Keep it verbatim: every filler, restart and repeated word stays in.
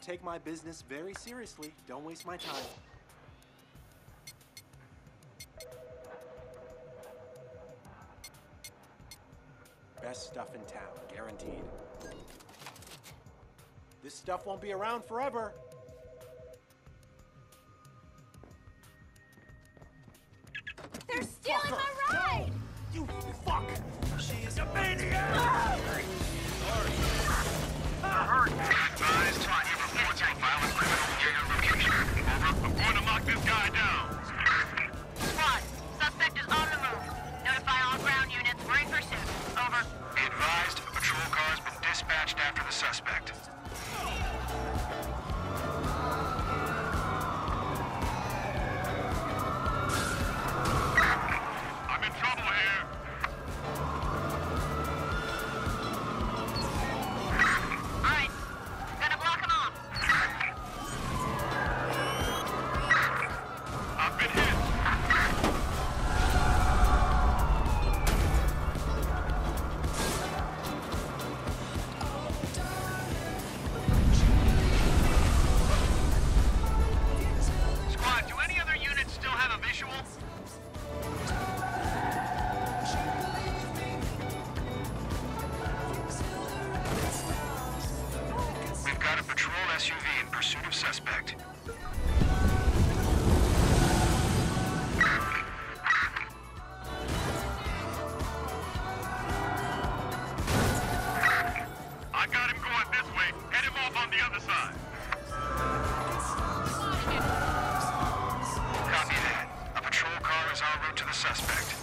take my business very seriously. Don't waste my time. Best stuff in town, guaranteed. This stuff won't be around forever. They're stealing my ride! You fuck! She is a maniac! Sorry. Advise twenty reports of violent criminal near your location. Over. I'm going to lock this guy down. Squad, suspect is on the move. Notify all ground units. We're in pursuit. Over. Be advised, a patrol car has been dispatched after the suspect. I'm in trouble here. All right. Gonna block him off. I've been hit. Squad, do any other units still have a visual? We've got a patrol S U V in pursuit of suspect. I got him going this way. Head him off on the other side. Copy that. A patrol car is en route to the suspect.